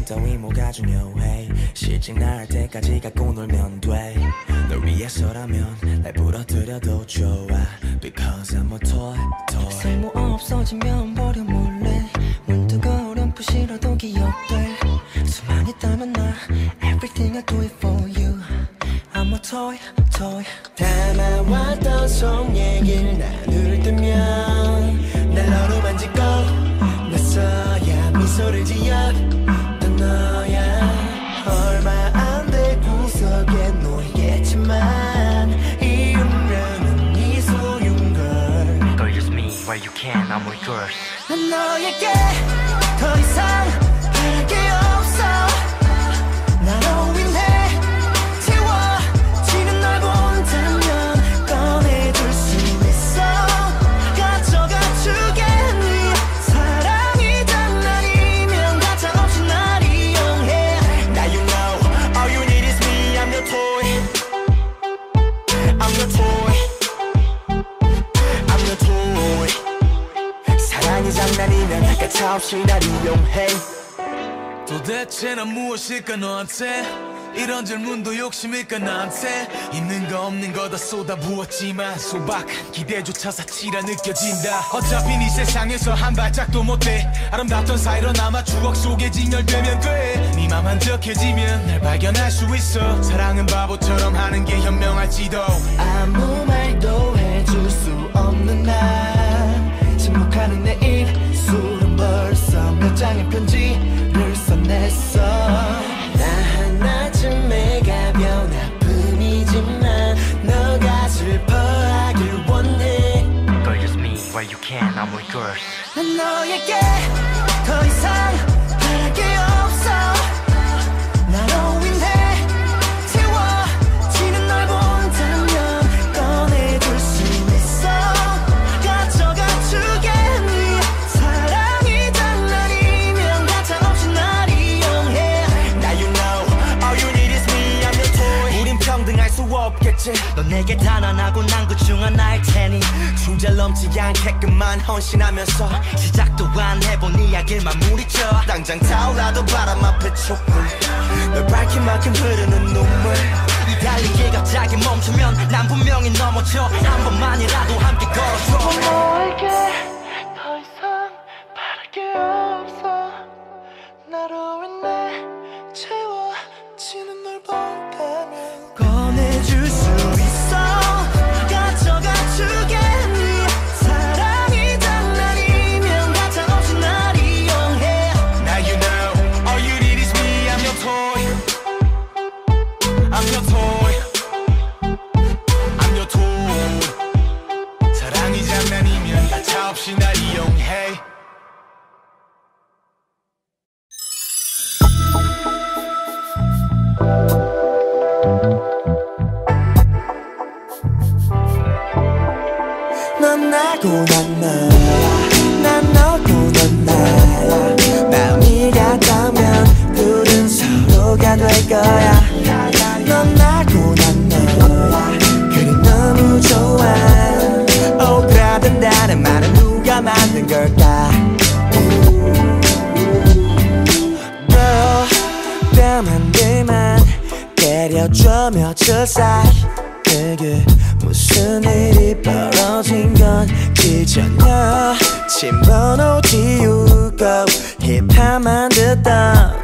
시간 따위 뭐가 중요해 실직 날 때까지 갖고 놀면 돼 널 위해서라면 날 부러뜨려도 좋아 Because I'm a toy 쓸모 없어지면 버려 몰래 문득 어렴풋이라도 기억돼 수만 있다면 나 Everything I do it for you I'm a toy 담아왔던 속 얘기를 나눌 때면 날 너로 만지고 나서야 미소를 지었던 너야 얼마 안 돼 구석에 놓이겠지만 이 운명은 네 소유인 걸 Girl, use me where you can, I'm with yours. 난 너에게 더 이상 바랄 게 없어 나로 인해 채워지는 널 본다면 꺼내줄 수 있어 가져가 주겠니 사랑이 장난이면 가차없이 날 이용해 Now you know all you need is me I'm your toy I'm your toy I'm your toy 사랑이 장난이면 가차없이 날 이용해 도대체 난 무엇일까 너한테 이런 질문도 욕심일까 나한테 있는 거 없는 거 다 쏟아부었지만 소박한 기대조차 사치라 느껴진다 어차피 네 세상에서 한 발짝도 못돼 아름답던 사이로나마 추억 속에 진열되면 돼네 맘 한적해지면 날 발견할 수 있어 사랑은 바보처럼 하는 게 현명할지도 아무 말도 해줄 수 없는 날 침묵하는 내 입술은 벌써 몇 장의 편지를 써냈어 나 하나쯤의 가벼운 아픔이지만 너가 슬퍼하길 원해 Girl, use me where you can, I'm with yours. 난 너에게 더 이상 바랄 게 없어 나로 인해 채워지는 널 본다면 꺼내줄 수 있어 가져가 주겠니 사랑이 장난이면 가차없이 날 이용해 Now you know all you need is me I'm your toy 우린 평등할 수 없겠지 넌 내게 단언하고 난 그 중 하나일 테니 주절 넘지 않게끔만 헌신하면서 시작도 안 해본 이야기를 마무리쳐 당장 타올라도 바람 앞에 촛불 널 밝힌 만큼 흐르는 눈물 이 달리기 갑자기 멈추면 난 분명히 넘어져 한 번만이라도 함께 걸어줘 너에게 더 이상 바랄 게 없어 나로 인해 채워지는 널 본다면 꺼내줄 수 있어 가져가 주겠니 사랑이 장난이면 가차없이 날 이용해 Now you know all you need is me I'm your toy I'm your toy I'm your toy 사랑이 장난이면 가차없이 날 이용해 넌 나고 난 너야 난 너고 넌 나야 마음이 같다면 둘은 서로가 될 거야 넌 나고 난 너야 그게 너무 좋아 오그라든다는 말은 누가 만든 걸까 Girl 뺨 한 대만 때려줘 며칠 사이 내게 무슨 일이 벌어진 건지 전혀 침번호 지우고 힙합만 듣던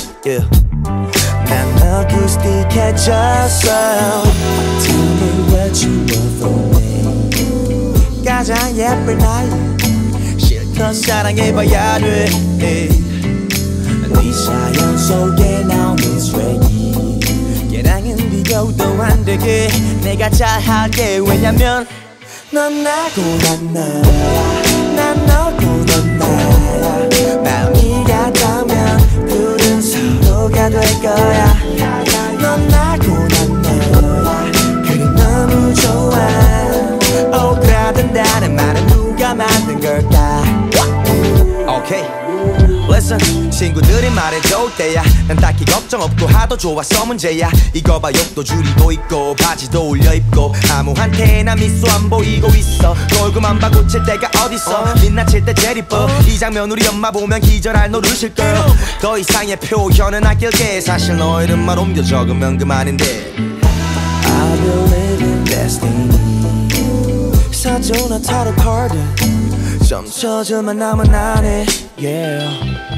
난 어쿠스틱해졌어 Tell me what you want from me 가장 예쁠 나이 실컷 사랑해봐야 돼네 사연 속에 나오는 쓰레기 걔랑은 비교도 안 되게 내가 잘할게 왜냐면 넌 나고 난 너야 난 너고 넌 나야 마음이 같다면 둘은 서로가 될 거야 넌 나고 난 너야 그게 너무 좋아 오그라든다는 말은 누가 만든 걸까 Okay, listen 친구들이 말해줄 때야 난 딱히 걱정 없고 하도 좋아서 문제야. 이거 봐 욕도 줄이고 있고 바지도 올려 입고 아무한테나 미소 안 보이고 있어. 얼굴만 봐 고칠 때가 어딨어. 민낯일 때 제일 이뻐. 이 장면 우리 엄마 보면 기절할 노릇일걸. 더 이상의 표현은 아낄게. 사실 너 이름만 옮겨 적으면 그만인데. I believe in destiny. 사조나 타로 카드 점쳐져만 나면 안해. Yeah.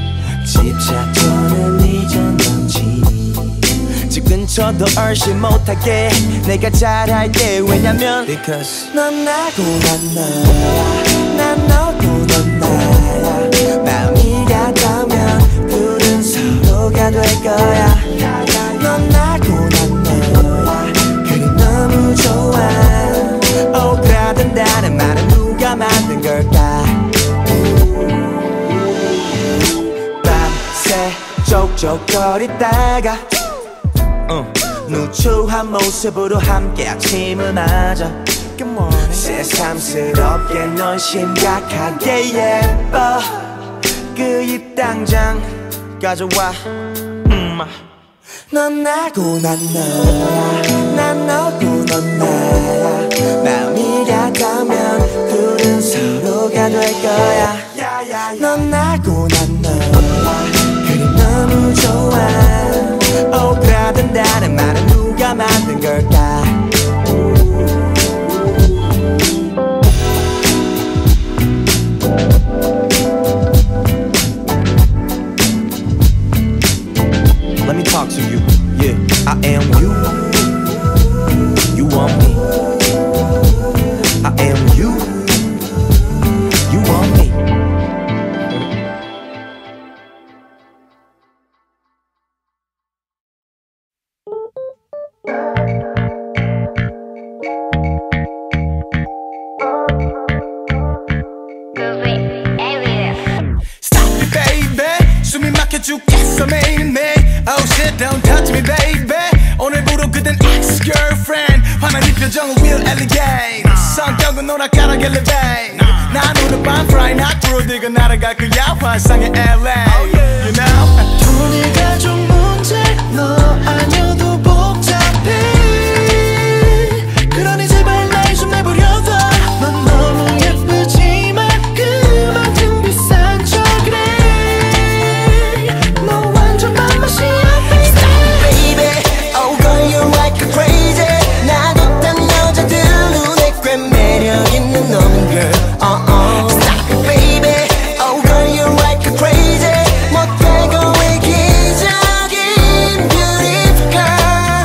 집착전은 잊었는지 집 근처도 얼씬 못하게 내가 잘할게. 왜냐면 Because 넌 나고 난 너야. 난 너고 넌 나야. 마음이 같다면 둘은 서로가 될 거야. 넌 나고 난 너야. 그게 너무 좋아. 오그라든다는 말은 누가 만든 걸까. 밤새 쪽쪽거리다가 누추한 모습으로 함께 아침을 맞아. 새삼스럽게 넌 심각하게 예뻐. 그 입 당장 가져와. 넌 나고 난 너야. 난 너고 넌 나야. 마음이 같다면 둘은 서로가 될 거야. 넌 나고 난 너야. 그게 너무 좋아. 오그라든다는 말은 누가 만든 걸까. Let me talk to you. Yeah, I am you. You want me. I am you. You want me. Stop it baby 숨이 막혀 죽겠어 매일매일 Oh shit don't touch me baby 오늘부로 그댄 ex-girlfriend 화난 이 표정은 real elegant 성격은 오락가락 elevate 난 오늘 밤 fly not through 네가 날아갈 거야 환상의 LA You know 돈이가 좀 문제 너 아니어도 복잡해. 그러니 제발 날 좀 내버려둬. 넌 너무 예쁘지만 그만큼 비싼 척 그래. 너 완전 맛맛이야 baby. Oh girl you like a crazy. 나도 딴 여자들 눈에 꽤 매력 있는 놈 girl. Stop it baby. Oh girl you like a crazy. 못되고 이기적인 beautiful girl.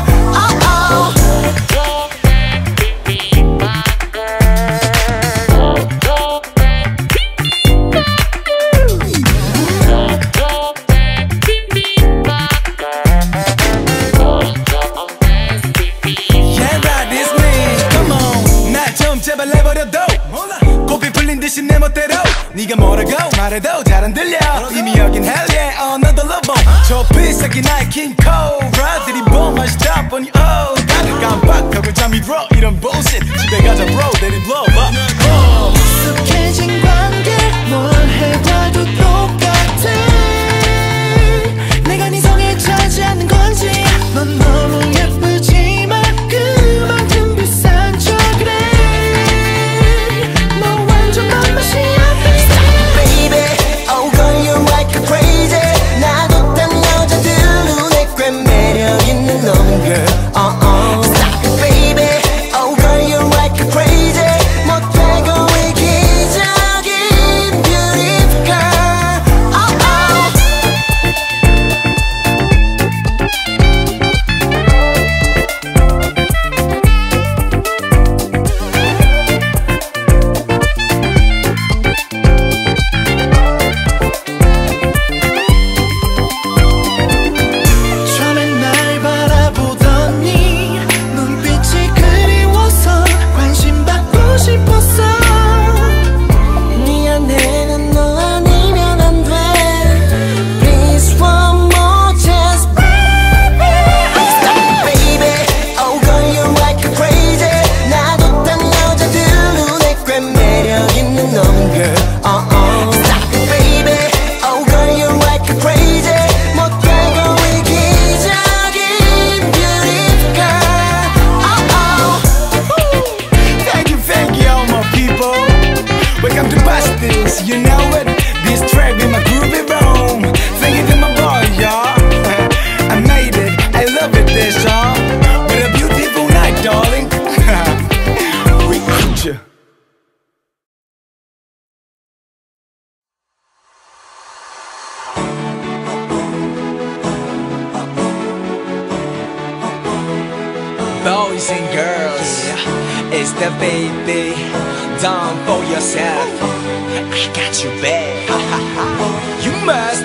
Yeah right it's me Come on 날 좀 제발 내버려둬 고삐 풀린 듯이 내 멋대로 네가 뭐라고 말해도 잘 안 들려 이미 여긴 hell yeah another love bomb 저 비싸긴 나의 king cobra 들이봄 맛이 잡보니 oh 나를 깜빡하고 잠이 들어 이런 bullshit 집에 가자 bro let it blow up 익숙해진 관계 뭘 해봐도 똑같아. 내가 네 성에 차지 않는 건지. 넌 너무 예쁘지만 그만큼 비싼 척 그래. 너 완전 맛맛이야 baby. Oh girl you like a crazy. 나도 딴 여자들 눈에 꽤 매력 있는 놈 girl. Stop it baby. Oh girl you like a crazy. boys and girls. It's the baby, done for yourself. I got you, babe. You must.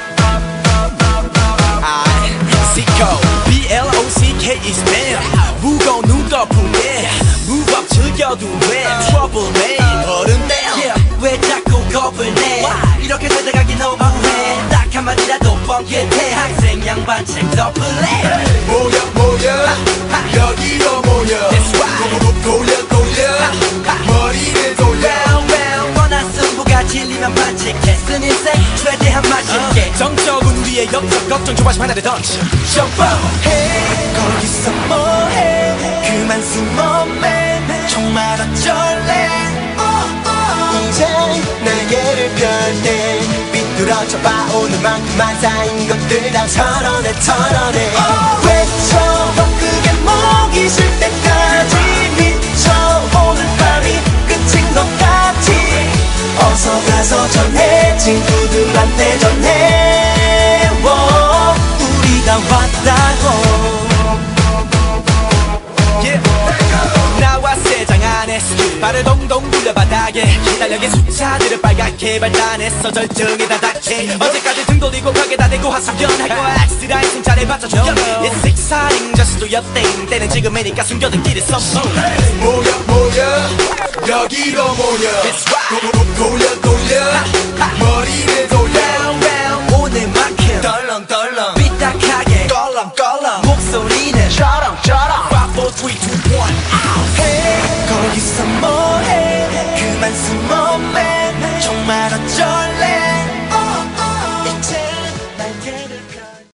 Sicko, B-L-O-C-K is man. 무거운 눈꺼풀에 move up 즐겨도 돼. Trouble name, 어른데. 왜 자꾸 겁을 내? 이렇게 살아가기 너무해. 딱 한마디라도 뻥끗해. 학생 양반책 덮을래. 모여 여기로 모여. 돌려 머리를 돌려. 뻔한 승부가 질리면 반칙해. 쓴 인생 최대한 맛있게. 정적은 우리의 역적 걱정 조바심 하나를 던져. Jump up. Hey, 거기서 뭐해? 그만 숨어 man. 정말 어쩔래? 이제 날개를 펼 때 삐뚤어져 봐. 오늘만큼만 쌓인 것들 다 털어내 외쳐 더 크게 목이 쉴 때까지 미쳐. 오늘 밤이 끝인 것 같지. 어서 가서 전해 친구들한테 전해. 우리가 왔다고. 나와 세장 안에서 발을 동동 굴려 바닥에 달력의 숫자들을 빨갛게 발단했어. 절정에 다닥해. 어제까지 등 돌리고 벽에다 대고 화수변하고 엑스라인 승자를 받쳐줘. It's exciting just do your thing. 때는 지금이니까 숨겨둔 길이 섰어. 모여 여기로 모여. 돌려 머리를 돌려. 오늘만큼 덜렁덜렁 삐딱하게 껄렁껄렁 목소리는 쩌렁 5, 4, 3, 2, 1 Hey, 거기서 뭐해? 그만 숨어